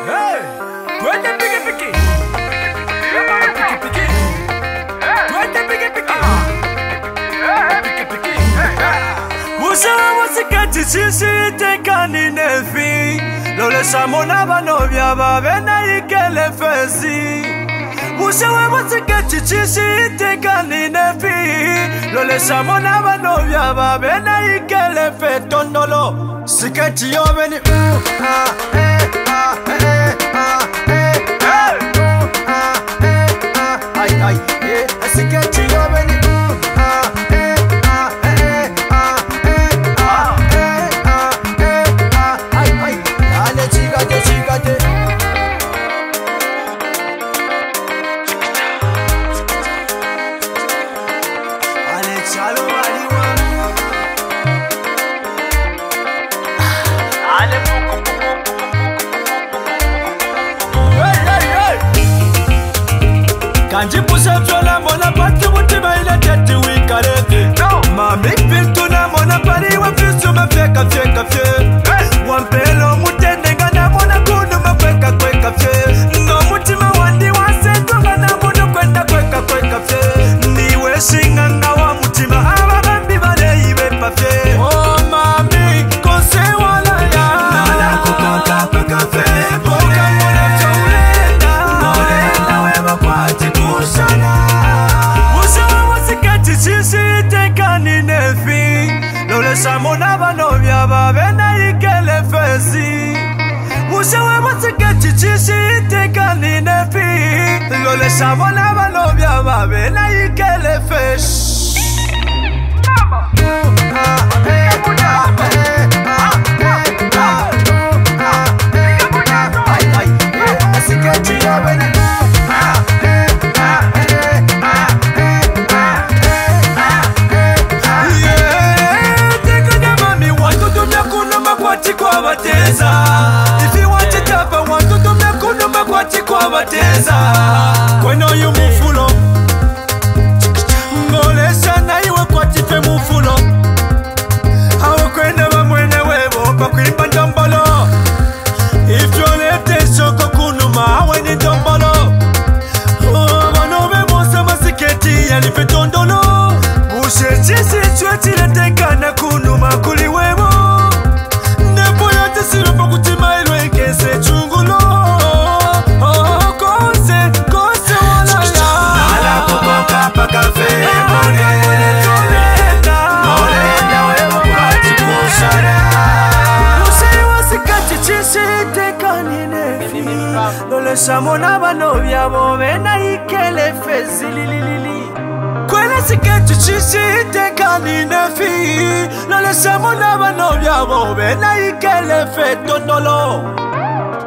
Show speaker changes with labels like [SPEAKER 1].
[SPEAKER 1] Hey, twende piki piki. Piki piki. Twende piki piki. Piki piki. Musawa wasikati sisi tekani nefi. Lole samona banovya babena ikele fesi. Musawa wasikati sisi tekani nefi. Lole samona banovya babena ikele fe tondolo. Sikati yobeni Kanji pusa fyola mona pati mutima ile teti wikareke Mami pintuna mona pari wa fisu mafeka feka fye Wampelo mutende ngana mona kunu mafeka kweka fye No mutima wandi wasentu ngana munu kwenda kweka kweka fye Niwe shinganga wa mutima aba bambi bale iwe pa fye Oh mami kose wala ya Nala kukonta peka fye Boka mwana chaulenda Morena weba kwati Musawa wasikati sisi tekani nefi Lole samona banovya babena ikele fesi Musawa wasikati sisi tekani nefi Lole samona banovya babena ikele fesi If you want to tap, I want to do me kuno makwati kwa bateza. Kweno yu mufulo Ngolesha na iwe kwati fe mufulo Hawa kwene wa mwene webo pa kuimba ndombolo If you lete shoko kunuma hawa ni ndombolo Wano me monsa masiketi ya lipe tondolo Mushe chisi chweti leteka na kunuma kuli webo Sirupa kutima ilwe kese chungulo Kose wala ya Nala kukoka paka fe Morena wewa kwati kushara Musei wasikati chisi tekani nefi Lole samona banovya bovena ikele fezi lililili Kwele sikati chisi tekani nefi Lole samona banovya bovena ikele fe tondolo